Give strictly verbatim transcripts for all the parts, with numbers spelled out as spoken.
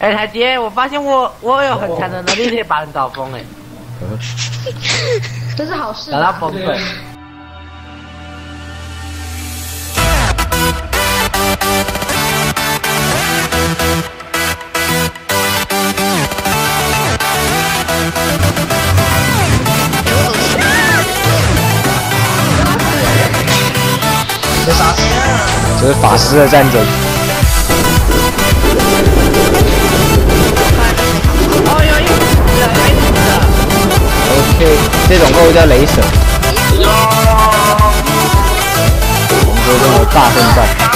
哎，台杰，我发现我我有很强的能力可以把人导疯哎。 这是好事。 打到崩溃。 被杀死。 这是法师的战争。 哦，有一个雷死 OK， 这种怪物叫雷神。我们说这种大混战。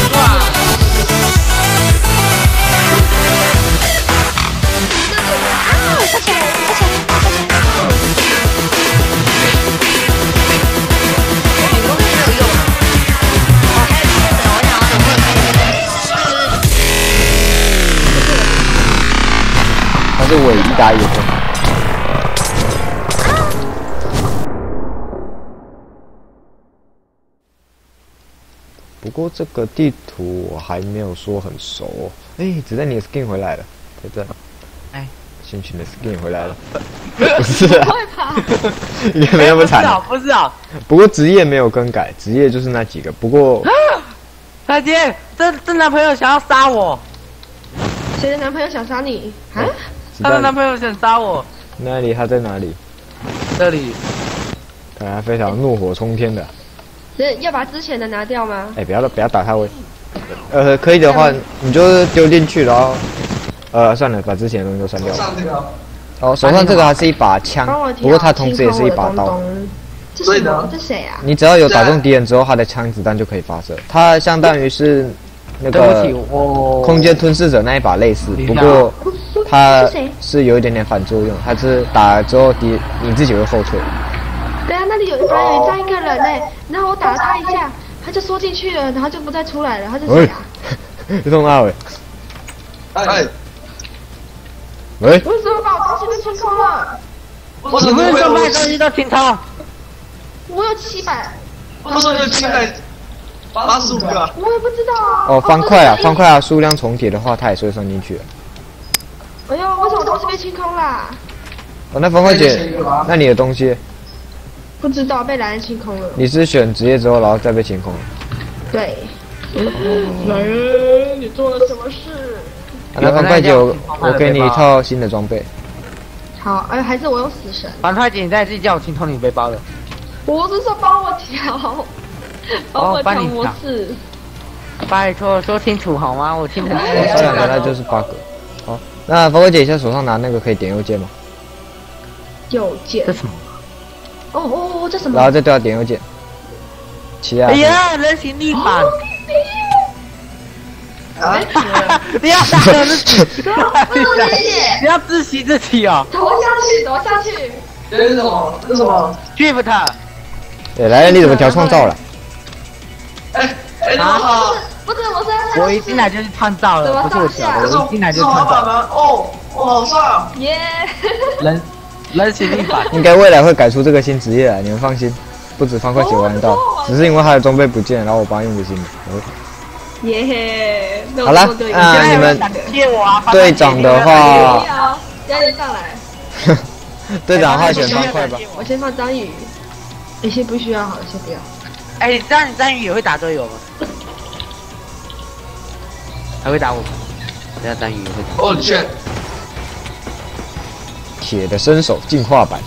他是伪一打一的。不过这个地图我还没有说很熟哦。哎，子弹你的 skin 回来了，在这。 哎， 新群的 skin 回来了。不是啊，也没那么惨。 不是啊。 不过职业没有更改，职业就是那几个。不过， 大姐，这这男朋友想要杀我。 谁的男朋友想杀你？啊？ 他的男朋友想杀我。 哪里？他在哪里？ 这里。 看来非常怒火冲天的。 要把之前的拿掉吗？ 哎，不要不要打他喂。呃，可以的话，你就丢进去，然后，呃，算了，把之前的东西都删掉。 上这个。 哦，手上这个还是一把枪，不过它同时也是一把刀。 这是什么？这谁啊？ 你只要有打中敌人之后，他的枪子弹就可以发射。它相当于是那个空间吞噬者那一把类似，不过它是有一点点反作用，它是打了之后敌你自己会后退。 对啊，那里有一把有站一个人呢，然后我打了他一下，他就缩进去了，然后就不再出来了。他是谁啊？ 你从哪位？ 哎。 喂？ 为什么把我东西都清空了？ 我什么时候把东西都清空？ 我有七百。 为什么有七百八十五个？ 我也不知道啊。 哦，方块啊，方块啊，数量重叠的话，它也是会算进去的。 哎呦，为什么东西被清空啦？ 哦，那方块姐，那你的东西？ 不知道，被蓝人清空了。 你是选职业之后，然后再被清空了？ 对。蓝人，你做了什么事？ 啊、那方块姐，我我给你一套新的装备。 好，哎，还是我有死神。 方块姐，你在自己叫我清空你背包的。 我是说帮我调，帮我调模式。 拜托，说清楚好吗？我听成这两个那就是 bug。好，那方块姐，现在手上拿那个可以点右键吗？ 右键。 这什么？ 哦哦哦，这什么？ 然后再对它点右键。起啊！ 哎呀，人形立板。 啊！ 不要打人自己！不要自欺自己哦！ 投下去，投下去。 这是什么？这是什么 ？Shift。 哎，来，你怎么调创造了？ 哎哎，那好。 不是，我是我一进来就是创造了，不是我调的，我一进来就创造了。 哦，我好帅！ 耶！ 人人形立板。 应该未来会改出这个新职业来，你们放心。不止方块姐玩得到，只是因为他的装备不见，然后我帮他用个新的。 耶！ 好了，那你们队长的话， 加油上来。 队长的话选方块吧。 我先放章鱼。哎，先不需要好了，先不要。 哎，这样章鱼也会打队友吗？还会打我吗？这样章鱼也会打。 哦，去。 铁的身手进化版。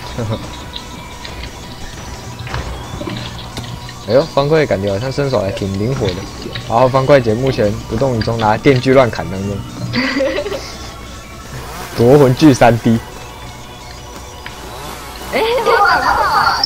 哎呦，方块感觉好像身手还挺灵活的。然后方块姐目前不动于衷，拿电锯乱砍当中。夺魂锯 三 D。 哎，我找到了。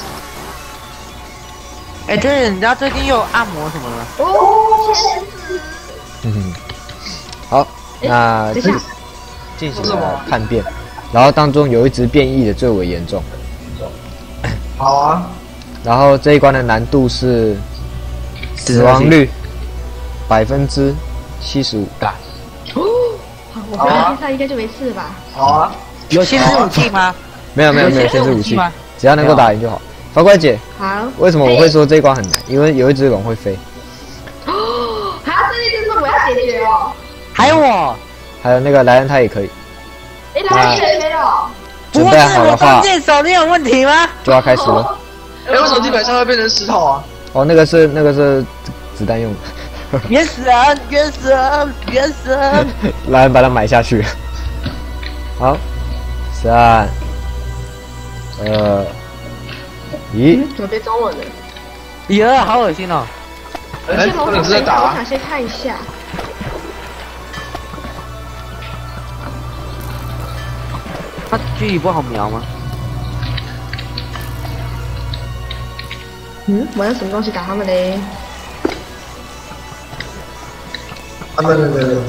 哎，对，你知道最近又有按摩什么吗？ 哦，签字。 嗯，好，那进进行了叛变，然后当中有一只变异的最为严重。 好啊。 然后这一关的难度是死亡率百分之七十五。 哦，好，我放在地上应该就没事吧？ 好啊。 有限制武器吗？ 没有没有没有限制武器，只要能够打赢就好。法官姐， 好。 为什么我会说这一关很难？因为有一只龙会飞。 哦，好，这里就是我要解决哦。 还有我。 还有那个莱恩他也可以。 哎，来也可以了。 准备好的话， 箭手你有问题吗？ 就要开始了。 哎，为什么地板上会变成石头啊？ 哦，那个是那个是子弹用的。 原始人，原始人，原始人。 莱恩把它埋下去。好，三、二、一。 怎么变中文了？ 耶，好恶心哦！ 哎，你是在打？ 我想先看一下。 他距离不好瞄吗？ 嗯，我用什么东西打他们嘞？ 他们那个。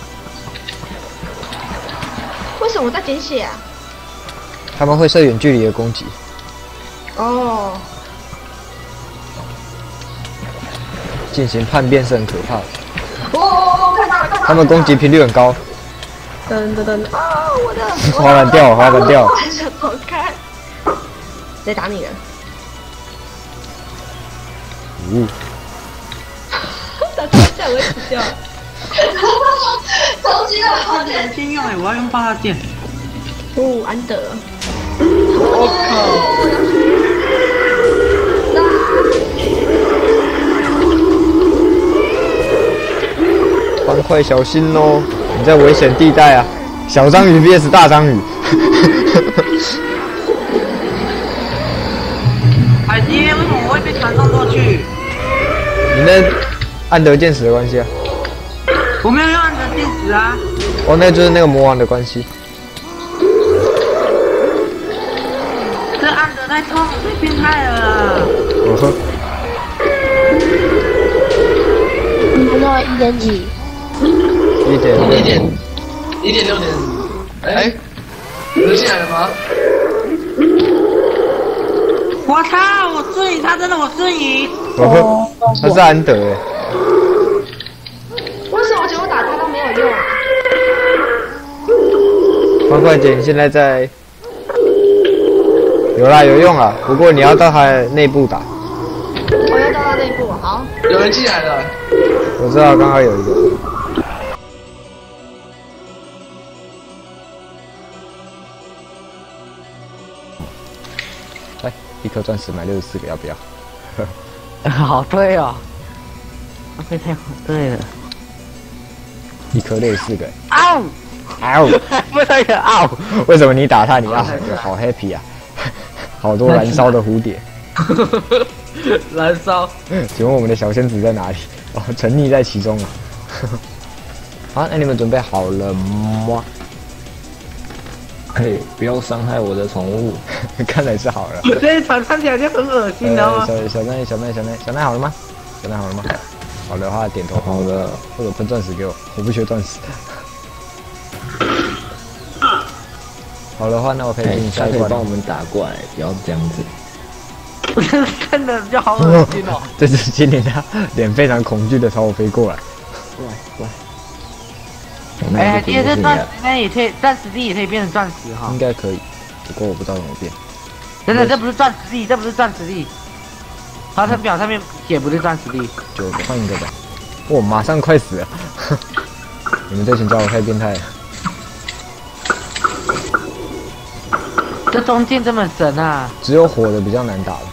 为什么我在捡血啊？ 他们会射远距离的攻击。 哦。 进行叛变是很可怕的。 哦，看到了，看到了。 他们攻击频率很高。 噔噔噔！啊，我的滑板掉，滑板掉。 想走开。谁打你了？ 呜。 打他下我会死掉。超级的好点。 先用哎，我要用爆炸剑。 哦，安德。 我靠！方块小心哦，你在危险地带啊！小章鱼 V S 大章鱼。 海基，为什么我会被传送过去？ 你那安德剑矢的关系啊？ 我没有用安德剑矢啊。 哦，那就是那个魔王的关系。 这安德太痛，太变态了。 我喝。 你到一点几？ 一点一点一点六点。哎，你进来了吗？ 我操！我瞬移，他真的我瞬移。 我喝，他是安德哎。 为什么我觉得我打他都没有用啊？ 方块姐，你现在在？有啦，有用啊，不过你要到他的内部打。 我要到他内部，好。 有人进来了。 我知道，刚刚有一个。来，一颗钻石买六十四个，要不要？ 好对哦，对太好对了。 一颗六十四个。 嗷！ 嗷！ 不是个嗷！ 为什么你打他你要好 happy 啊？好多燃烧的蝴蝶。 燃烧。 请问我们的小仙子在哪里？哦，沉溺在其中啊。好，那你们准备好了吗？ 嘿，不要伤害我的宠物。 看来是好了。 这一场看起来就很恶心，你知道吗？ 小小奈，小奈，小奈，小奈好了吗？小奈好了吗？好的话点头。 好的。 或者喷钻石给我，我不缺钻石。好的话，那我可以给你下一关。 可以帮我们打怪，不要这样子。 真的就好恶心哦！ 这是今天他脸非常恐惧的朝我飞过来。 喂喂。 哎，第二这钻石那也可以，钻石力也可以变成钻石哈。 应该可以，不过我不知道怎么变。 真的，这不是钻石力，这不是钻石力。它它表上面写不是钻石力。 就换一个吧。我马上快死了。你们这群家伙太变态了。 这中间这么神啊！ 只有火的比较难打了。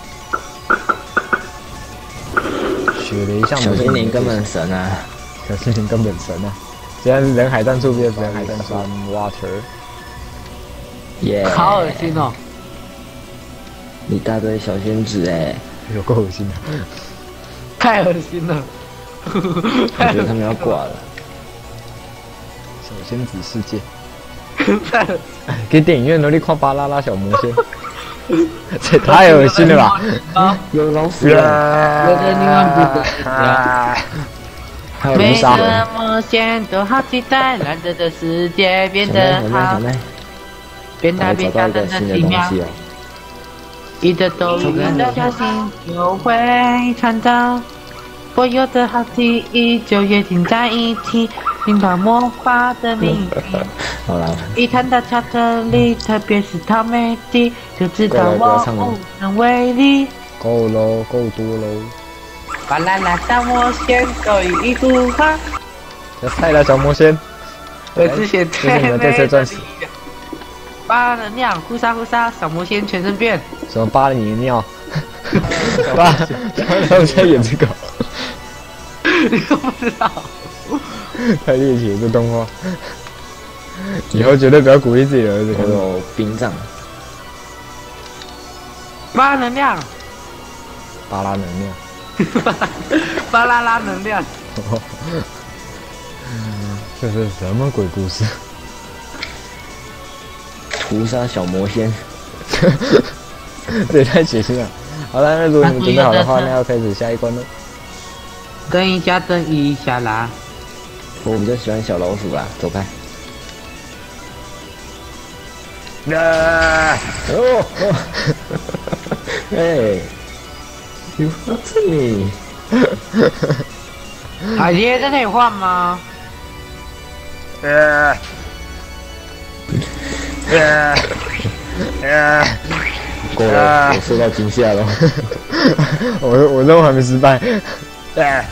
雪雷像小精灵根本神啊！ 小精灵根本神啊！现在是人海战术变人海战术 water， 耶！ 好恶心哦！ 一大堆小仙子哎， 有够恶心的， 太恶心了！ 我觉得他们要挂了。 小仙子世界，给电影院都去看巴啦啦小魔仙，这太恶心了吧！ 啊，有老鼠了！ 有的另外不啊！还有每卢沙个魔仙都好期待，难得的世界变得好，变大变大的奇妙。一个都一的小心就会看到，所有的好记忆就约定在一起，听到魔法的秘密。 好了， 一谈到巧克力，特别是草莓蒂，就知道我无能为力。 够喽，够多喽！ 巴啦啦大魔仙，狗一一幅画。 要菜了，小魔仙。 我之前这是你们这次钻石。 八能量，呼杀呼杀，小魔仙全身变。 什么扒了你的尿？扒，他们在演这个。 你都不知道？ 太猎奇了，这动画。以后绝对不要鼓励自己的儿子看。 我有兵杖。 八能量。 巴拉能量。 巴拉拉能量。 这是什么鬼故事？ 屠杀小魔仙。 这也太血腥了。好了，那如果你们准备好的话，那要开始下一关了。 等一下，等一下啦。 我比较喜欢小老鼠啦，走开。 啊！哦哦！ 哎 ，You hurt me！ 海爹，这可以换吗？ 呃，呃，呃， 够了，我受到惊吓了。 我我任务还没失败。呃，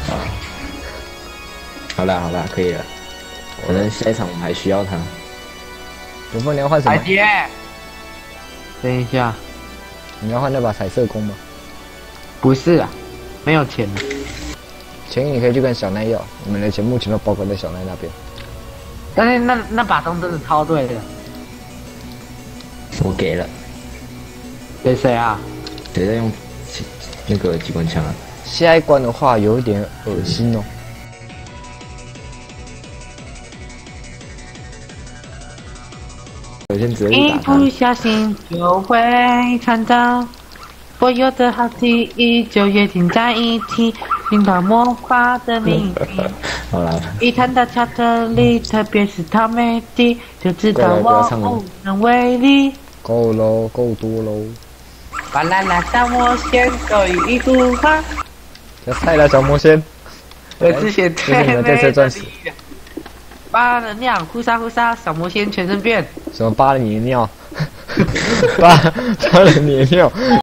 好啦好啦，可以了。可能下一场我们还需要他。 有风你要换什么？ 海爹，等一下， 你要换那把彩色弓吗？ 不是啊，没有钱了。 钱你可以去跟小奈要，你们的钱目前都包括在小奈那边。 但是那那把弓真的超对的。 我给了。 给谁啊？ 谁在用那个机关枪啊？ 下一关的话有一点恶心哦。 我先直接一打他。 不小心就会看到所有的好记忆就约定在一起，寻找魔法的秘密。 好啦， 一谈到巧克力，特别是草莓蒂，就知道我无能为力。 够喽，够多喽。 巴啦啦小魔仙，手语一幅画。 这菜了小魔仙。 我之前这是你们这次钻石。 八能量，呼杀呼杀，小魔仙全身变。 什么扒了你的尿？扒扒了你的尿？